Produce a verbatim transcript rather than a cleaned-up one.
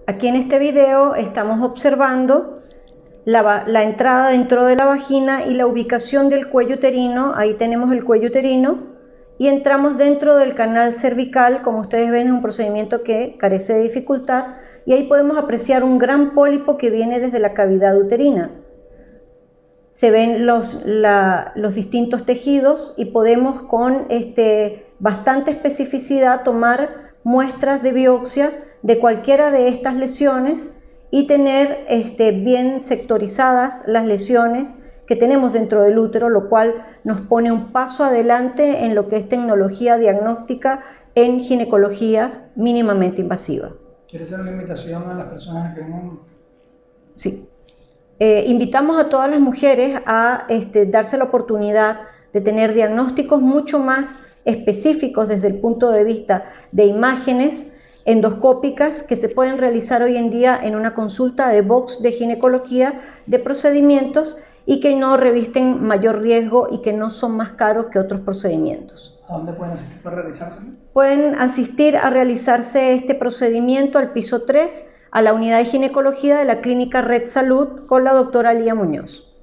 Aquí en este video estamos observando la, la entrada dentro de la vagina y la ubicación del cuello uterino. Ahí tenemos el cuello uterino y entramos dentro del canal cervical. Como ustedes ven, es un procedimiento que carece de dificultad y ahí podemos apreciar un gran pólipo que viene desde la cavidad uterina. Se ven los, la, los distintos tejidos y podemos con este, bastante especificidad tomar muestras de biopsia de cualquiera de estas lesiones y tener este, bien sectorizadas las lesiones que tenemos dentro del útero, lo cual nos pone un paso adelante en lo que es tecnología diagnóstica en ginecología mínimamente invasiva. ¿Quieres hacer una invitación a las personas que vengan? Sí. Eh, invitamos a todas las mujeres a este, darse la oportunidad de tener diagnósticos mucho más específicos desde el punto de vista de imágenes endoscópicas que se pueden realizar hoy en día en una consulta de box de ginecología de procedimientos y que no revisten mayor riesgo y que no son más caros que otros procedimientos. ¿A dónde pueden asistir para realizarse? Pueden asistir a realizarse este procedimiento al piso tres, a la unidad de ginecología de la clínica Red Salud con la doctora Lía Muñoz.